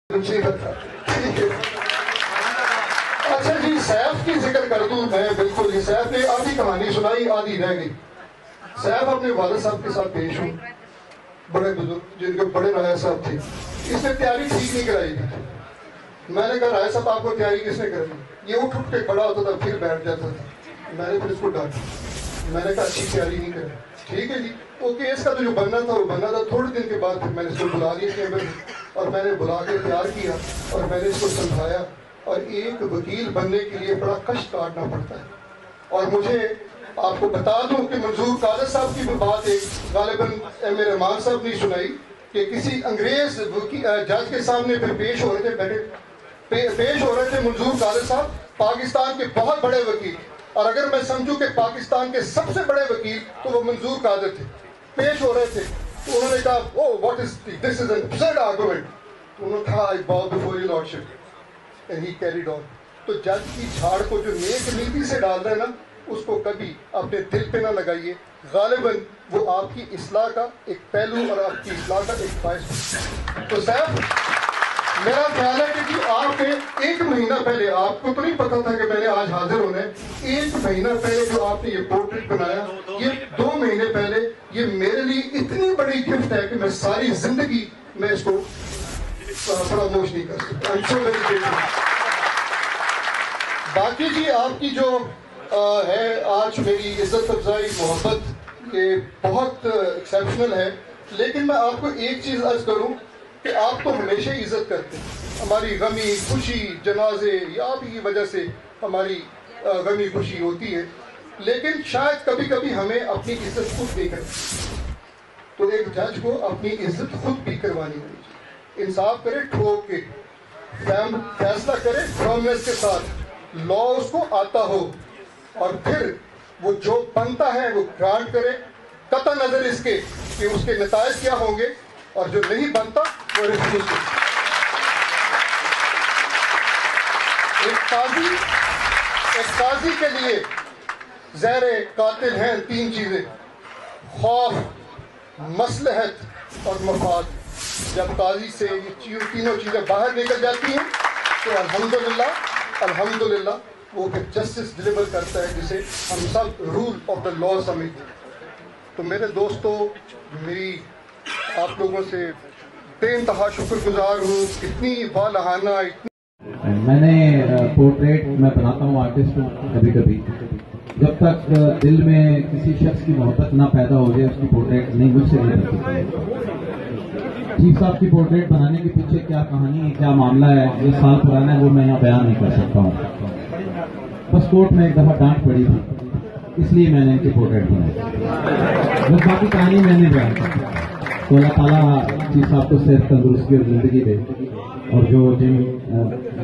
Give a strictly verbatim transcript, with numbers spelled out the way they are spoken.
اچھا جی، سیف کی ذکر کر دوں میں بالکل ہی. سیف نے آدھی کہانی سنائی، آدھی رہ گئی. سیف اپنے والد صاحب کے ساتھ پیش ہوں، بڑے بزرگ جن کے بڑے رائے صاحب تھے. اس نے تیاری ٹھیک نہیں کرائی تھی. میں نے کہا رائے صاحب آپ کو تیاری کس نے کرائی؟ یہ اٹھ اٹھ کے کھڑا ہوتا تھا پھر بیٹھ جاتا تھا. میں نے پھر اس کو ڈانٹا. میں نے کہا اچھی تیاری نہیں کرائی. ٹھیک ہے جی، وہ کیس کا تو جو بننا تھا وہ بننا تھا. تھوڑے دن کے بعد پھر میں نے اس کو بلا لیا کیمرے میں، اور میں نے بلا کے تیار کیا اور میں نے اس کو سمجھایا. اور ایک وکیل بننے کے لیے بڑا کشٹ کاٹنا پڑتا ہے. اور مجھے آپ کو بتا دوں کہ منظور قادر صاحب کی بات ایک غالباً ایم اے رحمان صاحب نے سنائی کہ کسی انگریز جج کے سامنے پھر پیش ہو رہے تھے بیٹھے پیش ہو رہے تھے منظور قادر صاحب، پاکستان کے بہت بڑے وکیل. اور اگر میں سمجھوں کہ پاکستان کے سب سے بڑے وکیل تو وہ منظور قادر تھے. پیش ہو رہے تھے تو انہوں نے کہا oh what is this is an absurd argument. تو انہوں نے کہا I bow before your lordship and he carried on. تو جج کی جھاڑ کو جو نیک نیتی سے ڈال رہے ہیں نا، اس کو کبھی اپنے دل پہ نہ لگائیے. غالباً وہ آپ کی اصلاح کا ایک پہلو اور آپ کی اصلاح کا ایک باعث. تو صاحب میرا خیال ہے کہ جی آپ نے ایک مہینہ پہلے، آپ کو تو نہیں پتا تھا کہ میں نے آج حاضر ہونا ہے، ایک مہینہ پہلے جو آپ نے یہ پورٹریٹ بنایا، یہ دو مہینے پہلے، یہ میرے لیے اتنی بڑی گفٹ ہے کہ میں ساری زندگی میں اس کو فراموش نہیں کر سکتا. باقی جی آپ کی جو ہے آج میری عزت افزائی محبت یہ بہت ایکسیپشنل ہے. لیکن میں آپ کو ایک چیز عرض کروں کہ آپ تو ہمیشہ عزت کرتے ہیں. ہماری غمی خوشی جنازے یا آپ کی وجہ سے ہماری غمی خوشی ہوتی ہے، لیکن شاید کبھی کبھی ہمیں اپنی عزت خود بھی کرنی. تو ایک جج کو اپنی عزت خود بھی کروانی ہوگی. انصاف کرے ٹھوک کے، فیصلہ کرے فرمنس کے ساتھ، لا اس کو آتا ہو، اور پھر وہ جو بنتا ہے وہ گرانٹ کرے قطع نظر اس کے کہ اس کے نتائج کیا ہوں گے، اور جو نہیں بنتا وہ ریفیوز کرے. ایک قاضی ایک قاضی کے لیے زیر قاتل ہیں تین چیزیں: خوف، مصلحت اور مفاد. جب قاضی سے یہ تینوں چیزیں باہر نکل جاتی ہیں تو الحمدللہ الحمدللہ وہ پھر جسٹس ڈلیور کرتا ہے، جسے ہم سب رول آف دا لا سمجھتے ہیں. تو میرے دوستو، میری آپ لوگوں سے بے انتہا شکر گزار ہوں. اتنی والہانہ میں نے پورٹریٹ میں بناتا ہوں، آرٹسٹ ہوں. کبھی کبھی جب تک دل میں کسی شخص کی محبت نہ پیدا ہو جائے اس کی پورٹریٹ نہیں مجھ سے نہیں بن سکتی. چیف صاحب کی پورٹریٹ بنانے کے پیچھے کیا کہانی ہے، کیا معاملہ ہے، یہ سال پرانا ہے، وہ میں یہاں بیان نہیں کر سکتا ہوں. بس کورٹ میں ایک دفعہ ڈانٹ پڑی تھی، اس لیے میں نے ان کی پورٹریٹ بنائی. بس باقی کہانی میں نے بیان کی. تو اللہ تعالیٰ چیف صاحب کو صحت تندرستی اور زندگی دے، اور جو جن